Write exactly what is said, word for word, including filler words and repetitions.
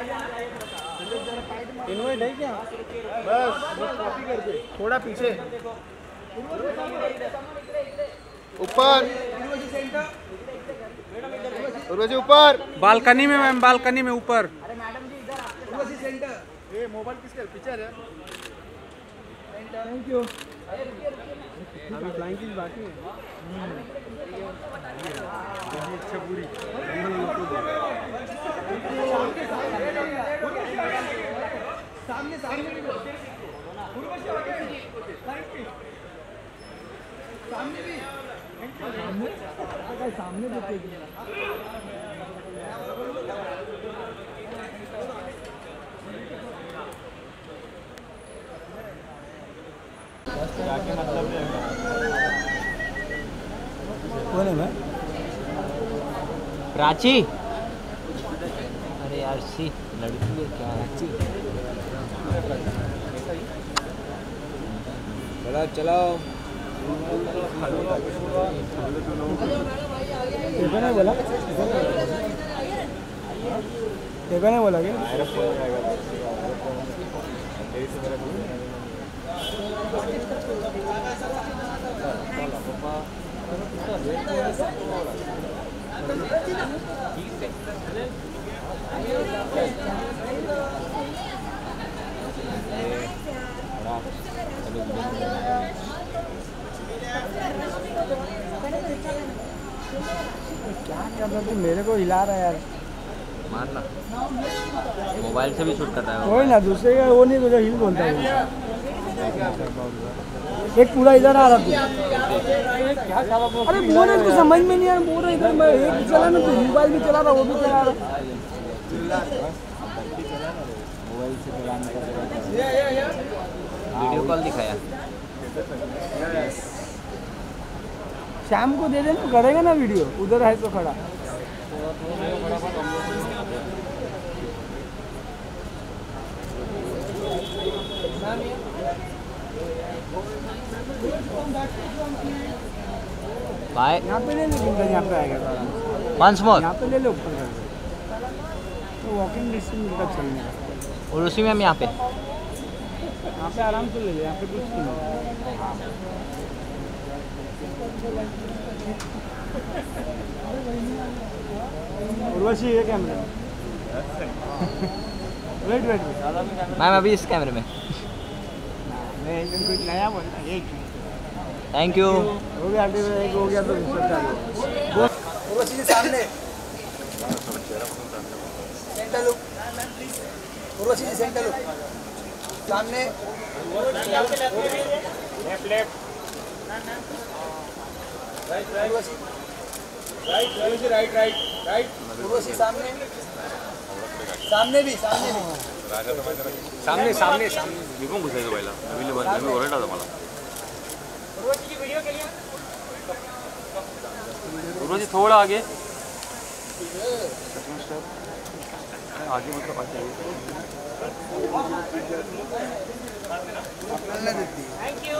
Invite है क्या? बस कॉपी करके थोड़ा पीछे ऊपर उर्वशी ऊपर बालकनी में मैम, बालकनी में ऊपर। उर्वशी सेंटर। ये मोबाइल किसका पीछे है? Thank you. अभी फ्लाइंग की बाकी है। अच्छा पूरी सामने सामने भी सामने भी सामने देखिए। मतलब कौन है मैं? प्राची। अरे यार सी लड़की है क्या? चला चलाओ। देखो नहीं बोला देखो नहीं बोला क्या? क्या कर रहा तू? मेरे को हिला रहा है यार। मारना मोबाइल से भी शूट कर रहा है कोई ना, दूसरे का वो नहीं, तुझे हिल बोलता है। एक पूरा इधर आ रहा तू। अरे बोल रहे, इसको समझ में नहीं आ रहा। बोल रहा इधर मैं एक चला ना, तू मोबाइल भी चला रहा, वो भी चला रहा। मोबाइल से चलाने का वीडियो कॉल दिखाया। शाम को दे देना, करेगा ना वीडियो, उधर है तो खड़ा। बाय। यहाँ पे ले लेकिन यहाँ पे आएगा वंस मोर। यहाँ पे ले लो ऊपर कर तो वॉकिंग डिस्टेंस का चलने का। और उसी में हम यहाँ पे यहाँ पे आराम से ले ले, यहाँ पे कुछ नहीं। उर्वशी ये कैमरा वेट वेट मैम अभी इस कैमरे में। मैं एकदम कुछ नया बोलना है। Thank you. हो गया आगे एक हो गया तो दूसरा चालू। उर्वशी के सामने centre look. Urvashi ji centre look सामने। Left left right Urvashi right Urvashi right right right Urvashi सामने सामने भी सामने भी सामने सामने सामने निघून घुसायचं पहिला नवीन नवीन ओरडला होता मला. उर्वशी वीडियो के लिए उर्वशी थोड़ा आगे आगे मतलब आगे